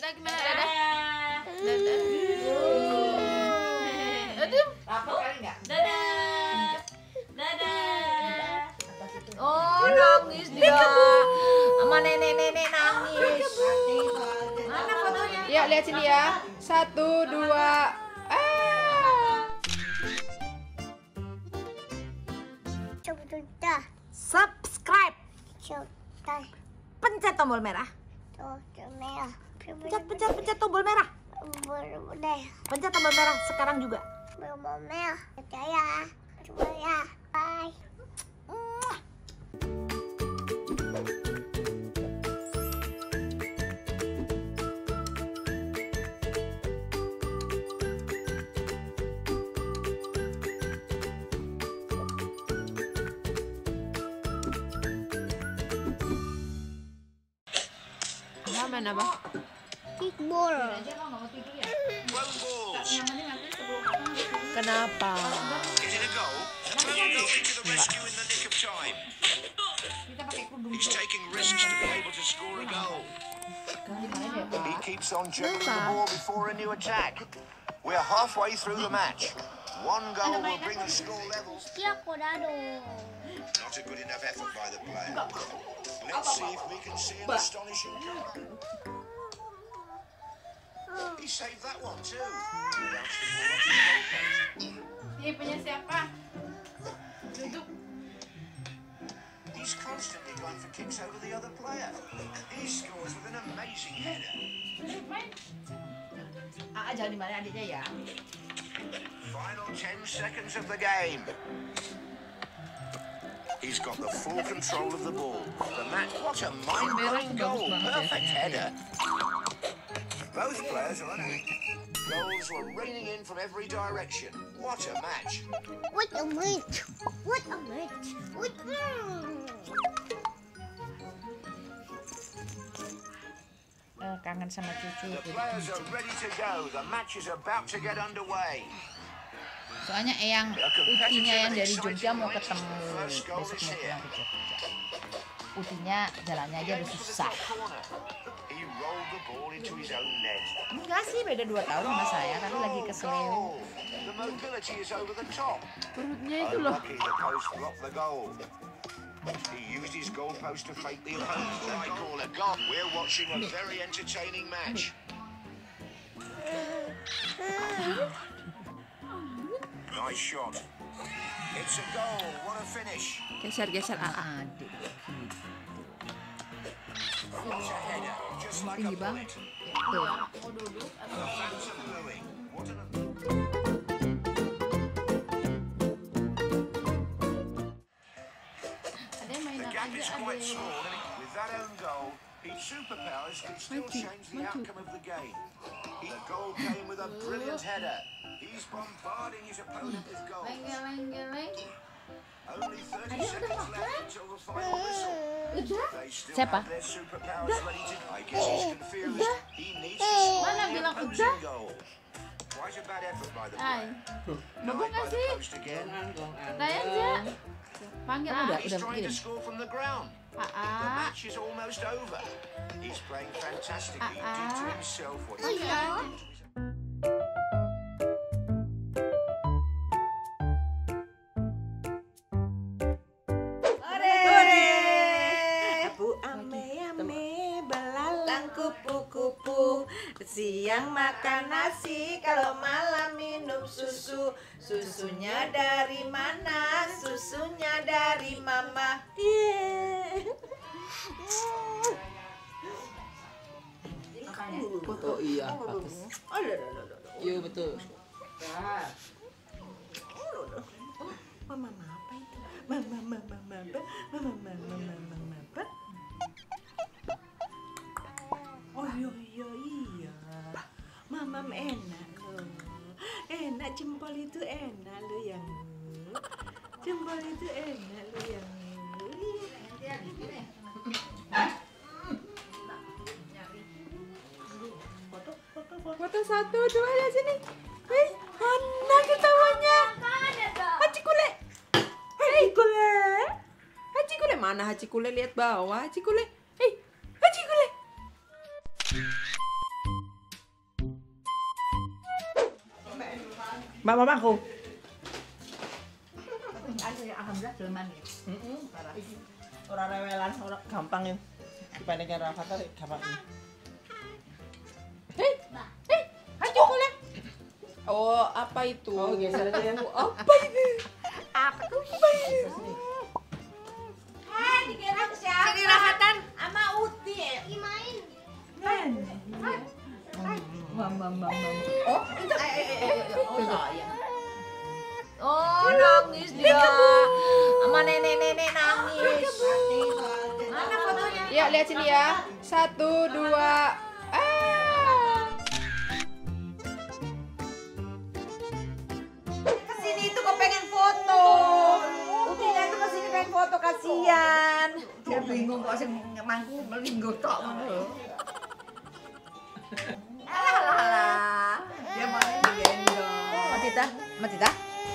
gimana? Dadah. Dadah. Aduh. Apa kali enggak? Dadah. Dadah. Oh, nangis dia. Sama nenek-nenek nangis. Mana fotonya? Ya, lihat sini ya. 1, 2. Subscribe. Pencet tombol merah. Pencet tombol merah. Pencet tombol merah sekarang juga. Bye. Main apa? Kickball. Kenapa? Is it a goal? Going to the rescue in the nick of time. He's taking risks to be able to score a goal. He keeps on juggling the ball before a new attack. We're halfway through the match. One goal will bring the score level. Not a good enough effort by the player. Let's see if we can see an astonishing comeback. He saved that one too. Ini punya siapa? Duduk. He's constantly going for kicks over the other player. He scores with an amazing header. Duduk main. Jangan dimarahin adiknya ya. Final 10 seconds of the game. He's got the full control of the ball. The match, what a mind-blowing goal. Perfect header. Both players are unhappy. Goals were raining in from every direction. What a match. What a match. What a match. What Kangen sama cucu. The players are ready to go. The match is about to get underway. Soalnya Eyang Utinya yang dari Jogja mau ketemu, besok mau pulang ke Jogja. Utinya jalannya aja udah susah. He rolled the ball into his own net. Enggak sih, beda 2 tahun sama saya, tapi lagi kesel. The mobility is over the top. Perutnya itu loh. Unlucky, the post blocked the goal. He used his goal post to fake the opponent's right corner. God, we're watching a very entertaining match. Nice shot. It's a goal. What a finish. Geser-geser Adik. What a header. Just like a Tinggi banget. bullet. Tuh. The fans are booing. What an... Ada yang The mainan gap aja is ada. quite small. With that own goal, his superpowers can still change the outcome of the game. The goal came with a brilliant header. He's bombarding his opponent with goals. Geleng-geleng. Only 30 seconds left until the final whistle. They still Siapa? have their superpowers ready to... I guess he's confused. He needs to score Mana the bilang opposing goal. Quite a bad effort by the Hai. player. Bagus Denied nggak by the sih? post again. Tanya aja. Panggil Udah. He's trying to score from the ground. The Aa. match is almost over. He's playing fantastically. He did to himself what Oh he ya. Bu ame belalang kupu-kupu. Siang makan nasi, kalau malam minum susu. Susunya dari mana? Susunya dari mama. Oh iya, bagus. Iya betul. Mama apa itu? Mama apa? Oh iya. Mama enak loh. Enak jempol itu enak loh yang. Jempol itu enak loh yang. Foto 1, 2 ya sini. Hei, mana ketawanya? Haji Kule. Hei, Kule. Haji Kule mana Haji Kule? Lihat bawah Haji Kule. Hei, Haji Kule. Mamaku. Alhamdulillah belum manis. Parah. Orang rewelan, orang gampang ini. Dibandingkan Rafathar gampang ini. Ayo boleh. Oh, apa itu? Oh, geser aja ya. Apa ini? Apa tuh? Dikira siapa? Sini Rafathar. Sama Uti ya. Main. Oh, itu sayang. Oh, nangis dia. Sama nenek-nenek nangis. Mana fotonya? Ya, lihat sini ya. 1, 2. Kesini itu kok pengen foto. Utinya itu kesini pengen foto, kasihan. Dia bingung kok sing mangku melinggo tok ngono. Alah. Dia mau digendong. Matita.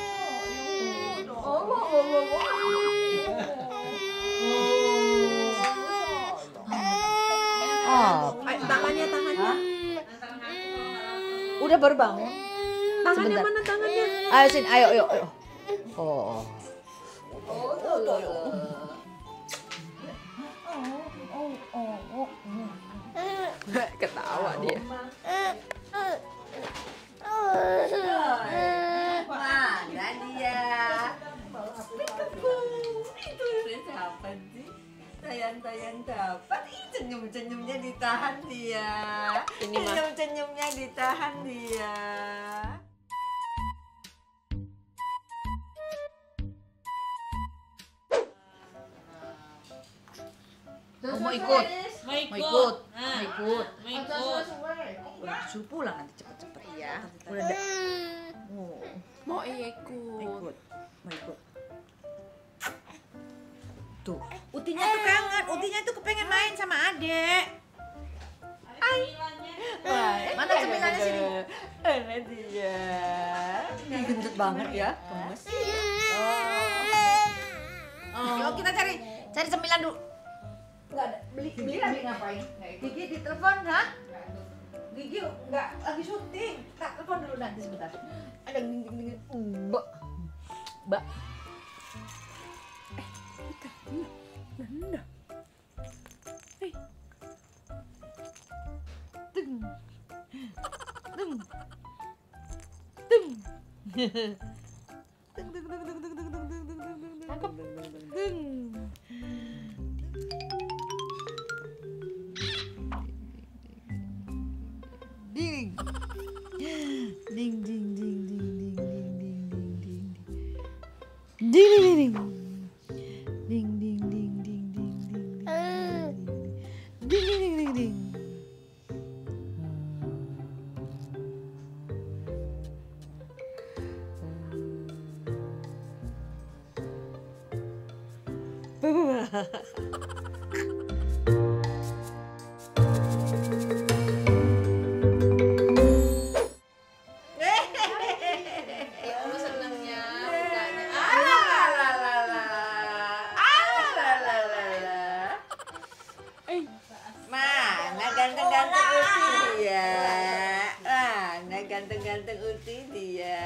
Tangannya. Udah baru bangun. Tangannya Sebentar. mana tangannya? Ayo sini, ayo. Oh. Ketawa dia. Mana dia? Itu siapa sih? Tayang dapat. Senyum-senyumnya ditahan dia. Ini mah. Senyum-senyumnya ditahan dia. Mau ikut. Suruh pulang nanti cepet-cepet ya. Udah ada. Mau ikut. Mau ikut. Tuh, Utinya tuh kangen. Utinya tuh kepengen main sama adek. Mana cemilannya sini? Ini dia. Ini gendut banget ya, gemes. Yuk kita cari cemilan dulu. Enggak ada. Beli ngapain? Gigi ditelepon, ha? Gigi enggak lagi syuting. Tak telepon dulu nanti sebentar. Ada ding. Mbak. Nanda. Ganteng-ganteng Uti dia.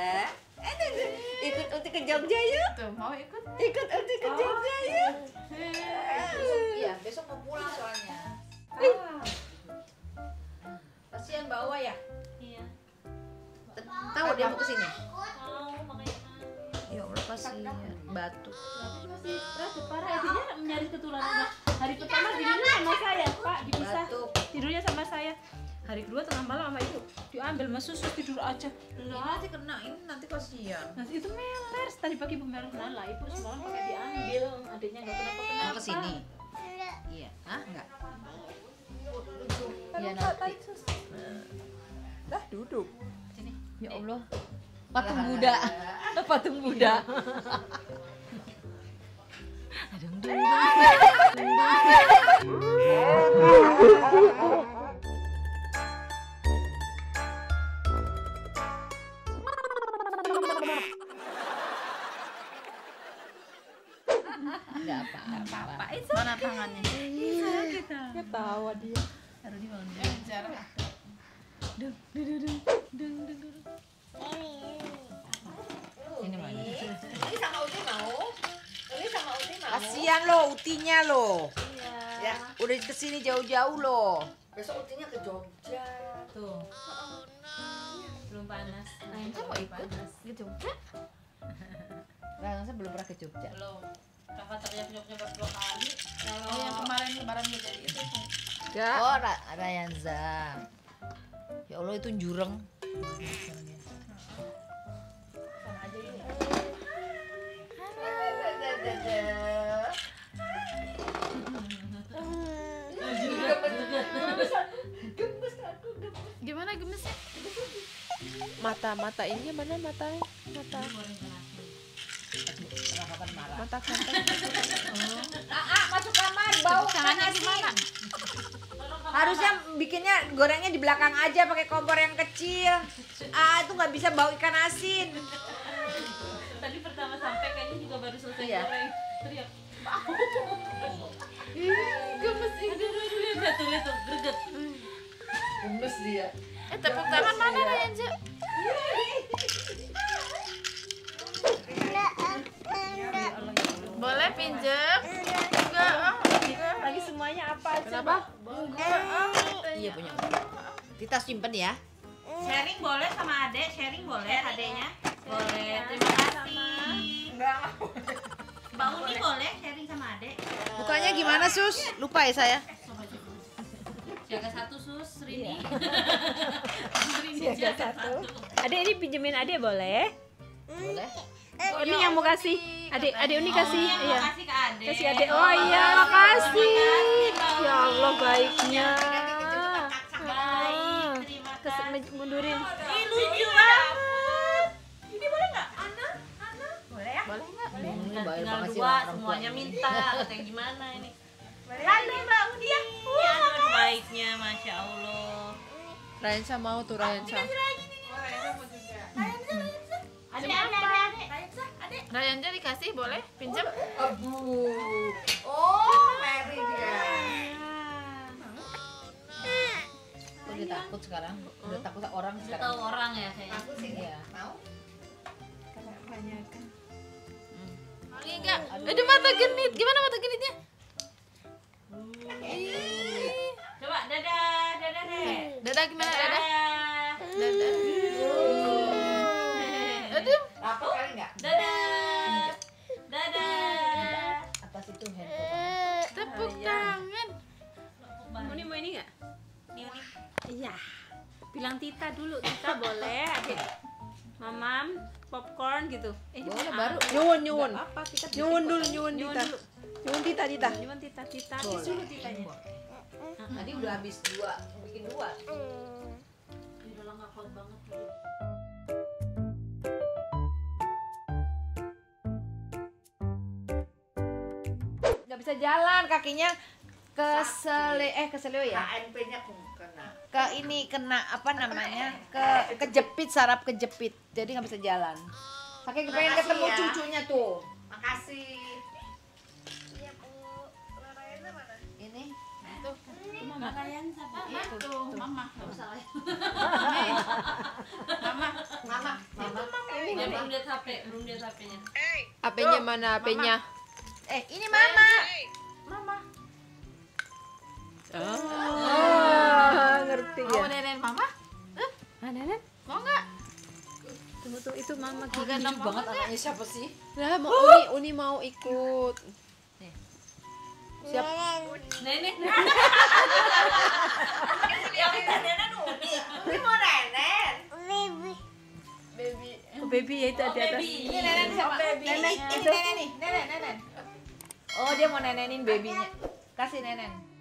Ikut Uti ke Jogja yuk. Tuh, mau ikut? Ikut Uti ke Jogja yuk. Iya, besok mau pulang soalnya. Kasihan bawa ya? Iya. Tahu dia mau kesini? Mau makanya. Ya Allah, kasihan. Batuk. Masih parah intinya nyari ketularan. Hari pertama tidurnya sama saya, Pak, dipisah. Batuk. Tidurnya sama saya. Hari kedua tengah malam sama itu diambil mas susu tidur aja. Nanti kena ini nanti kasihan. Nah itu meler. Tadi pagi ibu meler lah. Ibu semalam pakai diambil. Adiknya nggak kenapa-kenapa. Mau kesini? Iya. Hah? Enggak. Iya nanti. Dah duduk. Ya Allah. Patung Buddha. Patung Buddha. Enggak apa-apa. Mana tangannya? Ketawa dia. Taruh di mana? Bicara. Dung. Ini sama Uti mau. Ini sama Uti mau. Kasian lo Utinya lo. Iya. Ya, udah kesini jauh-jauh lo. Besok Utinya ke Jogja. Tuh. Belum panas. Rayansa mau ikut ke Jogja? Rayansa belum pernah ke Jogja. Belum. Kakak teriak-teriak 2 kali. Kalau yang kemarin lebaran gue jadi itu. Enggak. Oh, Rayansa. Ya Allah itu jurang. Gimana gemesnya? Mata ini mana mata? Mata kantong. Masuk kamar, bau Caranya gimana? Harusnya bikinnya gorengnya di belakang aja pakai kompor yang kecil. Itu nggak bisa bau ikan asin. Tadi pertama sampai kayaknya juga baru selesai Iya. goreng. Teriak. Gemes ini. Lihat tuh, greget. Gemes dia. Tepuk tangan mana Rayansa? Boleh pinjam? Enggak. Lagi semuanya apa? Kenapa? Iya punya. Kita simpen ya. Sharing boleh sama adek, sharing boleh adeknya. Boleh. Terima kasih. Enggak. Mbak Uni boleh sharing sama adek. Bukanya gimana Sus? Lupa ya saya. Jaga 1 sus, Rini. Jaga 1. Adek ini pinjemin adek boleh? Boleh. Ini yang mau kasih. Adek Uni kasih. Iya. Kasih ke adek. Kasih adek. Oh iya, makasih. Ya Allah baiknya. Baik, terima kasih. Mundurin. Ih, lucu banget. Ini boleh nggak? Ana? Boleh ya? Boleh nggak? Tinggal 2, semuanya minta. Katanya gimana ini? Lalu Mbak Uni ya? Aduh, baiknya, Masya Allah. Rayansa mau tuh Rayansa. Ada apa? Rayansa dikasih boleh? Pinjam? Abu. Oh, Mary dia. Udah takut sekarang. Udah takut orang Udah sekarang. tahu orang ya kayaknya. Takut sih dia. Mau? Ini enggak. Ada mata genit. Gimana mata genitnya? Coba dadah deh. Dadah gimana dadah? Dadah. Aduh. Takut kali enggak? Dadah. Dadah. Atas itu handphone. Tepuk tangan. Uni mau ini nggak? Uni. Iya. Bilang Tita dulu. Tita boleh adek. Mamam, popcorn gitu. Boleh baru. Nyuwun. Nyuwun dulu nyuwun Tita. dulu. Nyuwun Tita. Nyuwun Tita. Boleh. Disuruh Titanya. Tadi udah habis 2, bikin 2. Udah lah nggak kuat banget. Nggak bisa jalan kakinya keselio ya. KNP-nya kena. Ke ini kena apa namanya? Kejepit, saraf kejepit. Jadi nggak bisa jalan. Pakai pengen Makasih ketemu ya. cucunya tuh. Makasih. Ini Mama kalian siapa? Tuh, mama. Nggak usah lah. mama. Ini belum lihat HP, belum lihat HP-nya. HP-nya mana HP-nya? Ini mama. Ngerti Mau ya. nenen mama? Nenek? Mau nggak? Tunggu itu mama Lucu banget anaknya siapa sih? Lah mau Uni mau ikut. Siap. Nenek. Yang kita nenen Uni. Uni mau nenen. Oh, baby ya itu ada atas. Ini nenen siapa? Nenek. Ini nenek nih. Nenek. Oh, dia mau nenenin babynya. Kasih nenen.